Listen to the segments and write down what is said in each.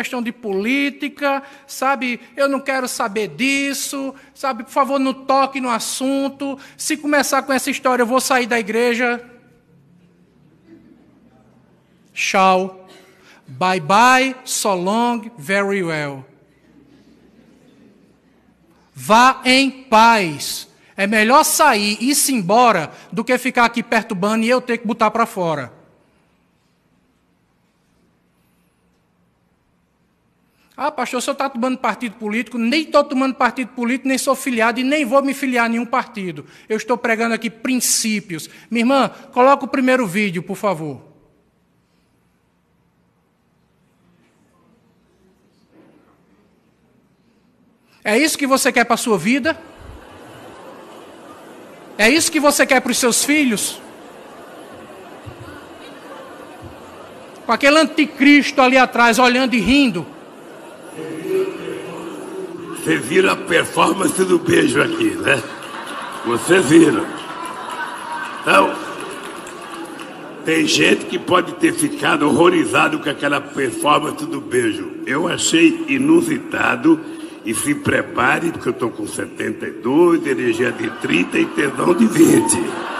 questão de política, sabe, eu não quero saber disso, sabe, por favor, não toque no assunto. Se começar com essa história, eu vou sair da igreja. Tchau. Bye bye, so long, very well. Vá em paz. É melhor sair e ir-se embora do que ficar aqui perturbando e eu ter que botar para fora. Ah, pastor, o senhor está tomando partido político? Nem estou tomando partido político, nem sou filiado e nem vou me filiar a nenhum partido. Eu estou pregando aqui princípios. Minha irmã, coloca o primeiro vídeo, por favor. É isso que você quer para a sua vida? É isso que você quer para os seus filhos? Com aquele anticristo ali atrás, olhando e rindo. Vocês viram a performance do beijo aqui, né? Vocês viram. Então, tem gente que pode ter ficado horrorizado com aquela performance do beijo. Eu achei inusitado. E se prepare, porque eu estou com 72, energia de 30 e tesão de 20.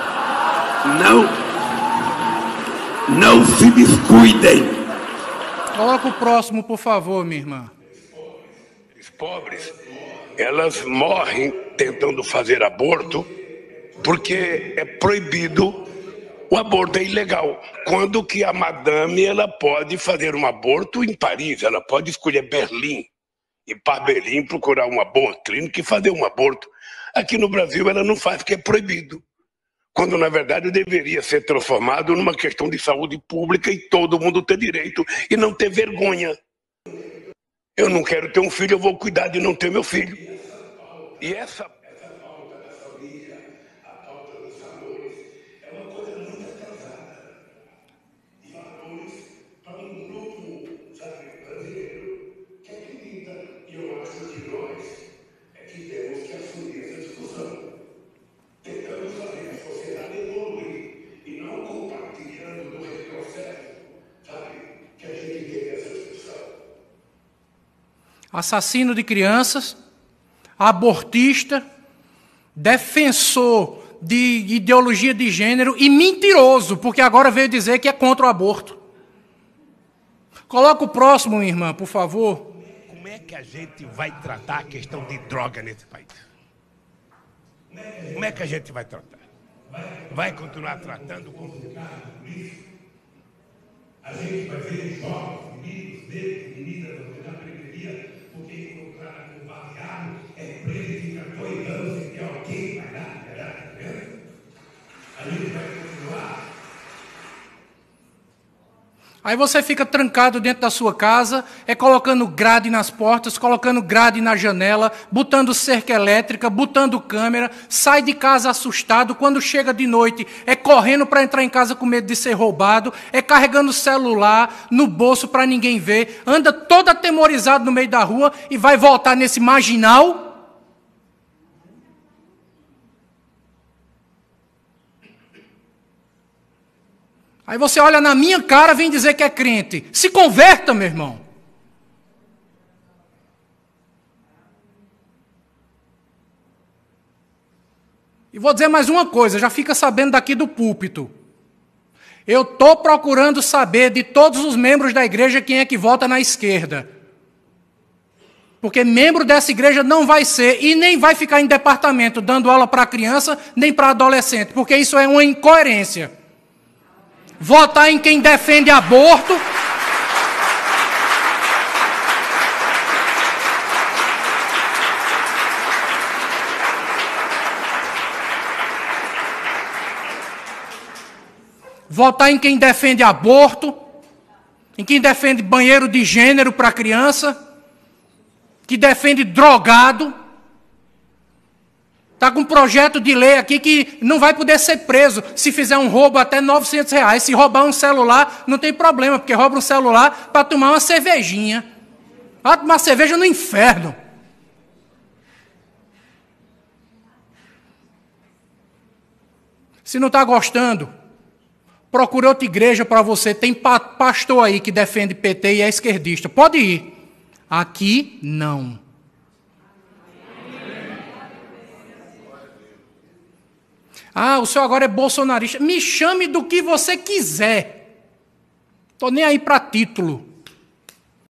Não se descuidem. Coloca o próximo, por favor, minha irmã. As pobres, elas morrem tentando fazer aborto porque é proibido, o aborto é ilegal. Quando que a madame ela pode fazer um aborto em Paris, ela pode escolher Berlim. E para Berlim procurar uma boa clínica e fazer um aborto. Aqui no Brasil ela não faz porque é proibido. Quando na verdade deveria ser transformado numa questão de saúde pública e todo mundo ter direito e não ter vergonha. Eu não quero ter um filho, eu vou cuidar de não ter meu filho. E essa pauta da família, a pauta dos valores, é uma coisa muito atrasada. E valores para um grupo, sabe, brasileiro, que acredita, e eu acho que nós é que temos que assumir essa discussão. Tentamos fazer a sociedade evoluir e não compartilhando do retrocesso, sabe, que a gente teve essa discussão. Assassino de crianças, abortista, defensor de ideologia de gênero e mentiroso, porque agora veio dizer que é contra o aborto. Coloca o próximo, minha irmã, por favor. Como é que a gente vai tratar a questão de droga nesse país? Como é que a gente vai tratar? Vai continuar tratando como isso? A gente vai ver jovens, meninos, negros, meninas da periferia, porque encontraram com baseado, é preso e fica 2 anos sem ter alguém vai dar liberdade de criança. A gente vai continuar. Aí você fica trancado dentro da sua casa, colocando grade nas portas, colocando grade na janela, botando cerca elétrica, botando câmera, sai de casa assustado, quando chega de noite correndo para entrar em casa com medo de ser roubado, carregando o celular no bolso para ninguém ver, anda todo atemorizado no meio da rua e vai voltar nesse marginal. Aí você olha na minha cara e vem dizer que é crente. Se converta, meu irmão. E vou dizer mais uma coisa, já fica sabendo daqui do púlpito. Eu estou procurando saber de todos os membros da igreja quem é que vota na esquerda. Porque membro dessa igreja não vai ser e nem vai ficar em departamento dando aula para criança nem para adolescente, porque isso é uma incoerência. Votar em quem defende aborto. Votar em quem defende aborto, em quem defende banheiro de gênero para criança, que defende drogado. Está com um projeto de lei aqui que não vai poder ser preso se fizer um roubo até R$900. Se roubar um celular, não tem problema, porque rouba um celular para tomar uma cervejinha. Vai tomar cerveja no inferno. Se não está gostando, Procure outra igreja para você. Tem pastor aí que defende PT e é esquerdista. Pode ir. Aqui, não. Ah, o senhor agora é bolsonarista. Me chame do que você quiser. Estou nem aí para título.